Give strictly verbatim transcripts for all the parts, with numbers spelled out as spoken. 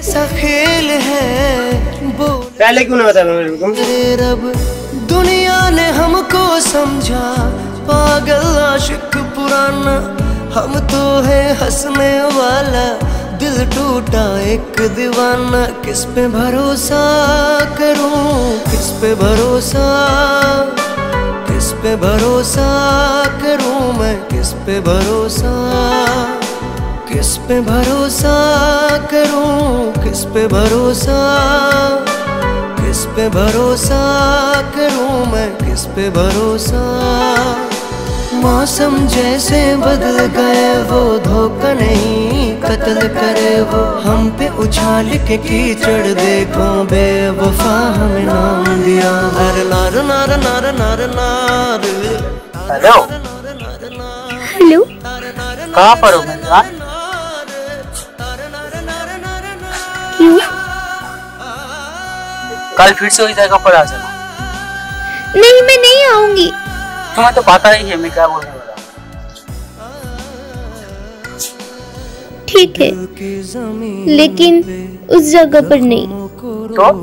ऐसा खेल है बोल पहले क्यों नहीं बताया मेरे को तुम? तेरे रब दुनिया ने हमको समझा पागल आशिक पुराना, हम तो है हंसने वाला दिल टूटा एक दीवाना। किस पे भरोसा करूं, किस पे भरोसा, किस पे भरोसा करूं मैं, किस पे भरोसा, किस पे भरोसा करूं, किस पे भरोसा, किस पे भरोसा करूं मैं, किस पे भरोसा। मौसम जैसे बदल गए वो धोखा नहीं कत्ल करे वो, हम पे उछाल के कीचड़ देखो बेवफा हमें नाम दिया। नार नार नार नार नार नार। हेलो हेलो, कहाँ पर हो मेरी जान? क्यों? कल फिर से वही जगह पर आ जाना। नहीं, मैं नहीं आऊंगी। तुम्हें तो पता ही है मैं क्या बोलने वाला हूँ। ठीक है, लेकिन उस जगह पर नहीं। तो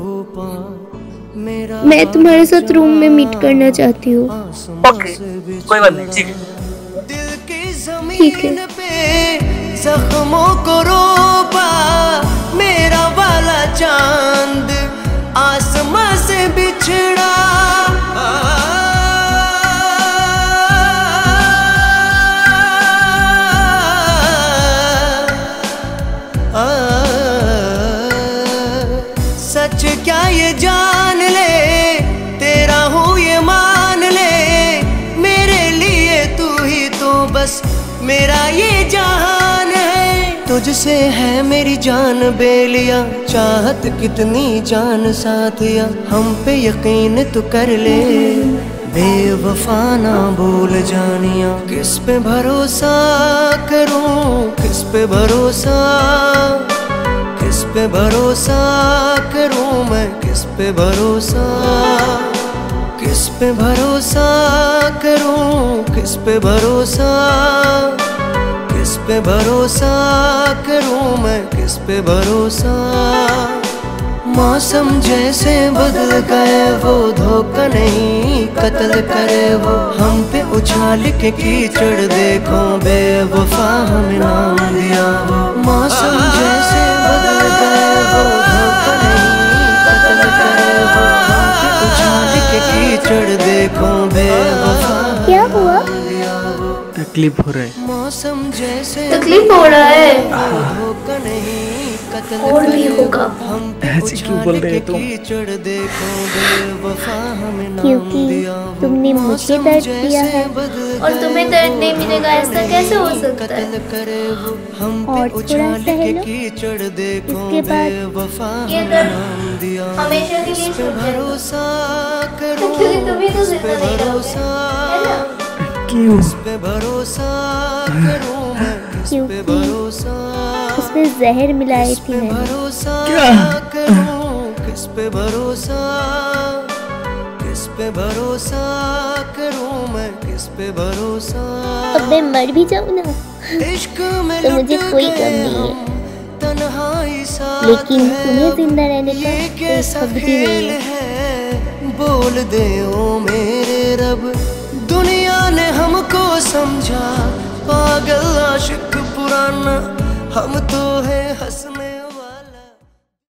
मैं तुम्हारे साथ रूम में मीट करना चाहती हूँ। ओके, कोई बात नहीं, ठीक है। दिल की ठीक है। जमीन पे जख्मों को रोपा मेरा वाला चांद आसमां से बिछड़ा। आ, सच क्या ये जान ले तेरा हूँ ये मान ले, मेरे लिए तू ही तो बस मेरा ये जहान है। तुझसे है मेरी जान बेलिया, चाहत कितनी जान साथिया, हम पे यकीन तू कर ले बेवफा ना भूल जानिया। किस पे भरोसा करूं, किस पे भरोसा, किस पे भरोसा करूं मैं, किस पे भरोसा, किस पे भरोसा करूं, किस पे भरोसा, किस पे भरोसा करूं मैं, किस पे भरोसा। मौसम जैसे बदल गए वो धोखा नहीं कत्ल करे वो, हम पे उछाल के कीचड़ देखो बेवफा हमें नाम दिया वो। मौसम जैसे बदल गए वो धोखा नहीं कत्ल करे वो, हम पे उछाल के कीचड़ देखो बेवफा क्या हुआ? तकलीफ हो रहा है। मौसम जैसे तकलीफ हो रहा है? धोखा नहीं कत्ल और भी होगा। ऐसे क्यों बोल रहे हो तुम? क्योंकि तुमने मुझे दर्द दिया है और तुम्हें दर्द नहीं मिलेगा, ऐसा कैसे हो सकता है? और थोड़ा सह लो, इसके बाद ये दर्द हमेशा के लिए छूट जाएगा। क्योंकि तुम ही तो जिंदा नहीं रहोगे, है ना? क्यों? क्योंकि उसमें जहर मिलाई थी मैंने। क्या? किस पे भरोसा, किस पे भरोसा करूं मैं, किस पे भरोसा। अब मैं मर भी जाऊं ना इश्क में तो मुझे कोई गम नहीं है, लेकिन तुम्हें जिंदा रहने का कोई हक भी नहीं है। बोल दे ओ मेरे रब, दुनिया ने हमको समझा पागल आशिक पुराना, हम तो है हंसने